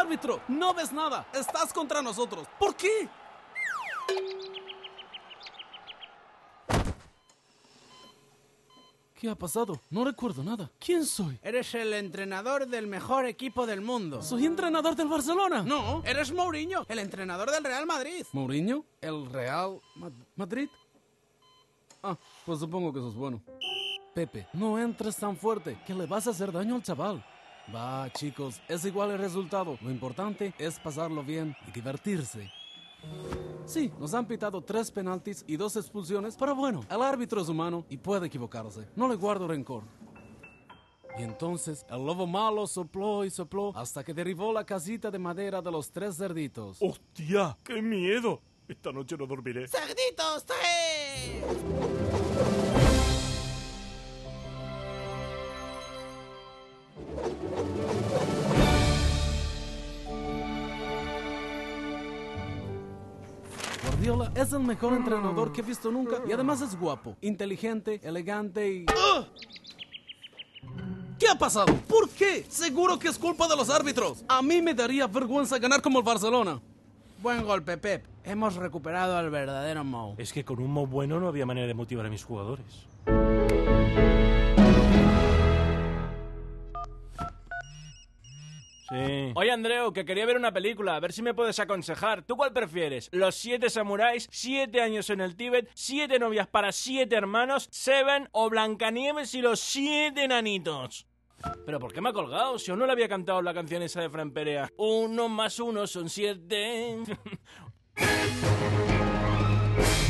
árbitro! ¡No ves nada! ¡Estás contra nosotros! ¿Por qué? ¿Qué ha pasado? No recuerdo nada. ¿Quién soy? Eres el entrenador del mejor equipo del mundo. ¿Soy entrenador del Barcelona? No, eres Mourinho, el entrenador del Real Madrid. ¿Mourinho? ¿El Real Madrid? Ah, pues supongo que eso es bueno. Pepe, no entres tan fuerte, que le vas a hacer daño al chaval. Va, chicos, es igual el resultado. Lo importante es pasarlo bien y divertirse. Sí, nos han pitado 3 penaltis y 2 expulsiones, pero bueno, el árbitro es humano y puede equivocarse. No le guardo rencor. Y entonces el lobo malo sopló y sopló hasta que derribó la casita de madera de los 3 cerditos. ¡Hostia! ¡Qué miedo! Esta noche no dormiré. ¡Cerditos, sí! Guardiola es el mejor entrenador que he visto nunca y además es guapo, inteligente, elegante y... ¡Ah! ¿Qué ha pasado? ¿Por qué? Seguro que es culpa de los árbitros. A mí me daría vergüenza ganar como el Barcelona. Buen golpe, Pep. Hemos recuperado al verdadero Mou. Es que con un Mou bueno no había manera de motivar a mis jugadores. Sí. Oye, Andreu, que quería ver una película, a ver si me puedes aconsejar. ¿Tú cuál prefieres? ¿Los 7 samuráis, 7 años en el Tíbet, 7 novias para 7 hermanos, Seven o Blancanieves y los 7 enanitos? ¿Pero por qué me ha colgado? Si aún no le había cantado la canción esa de Fran Perea. 1 más 1 son 7.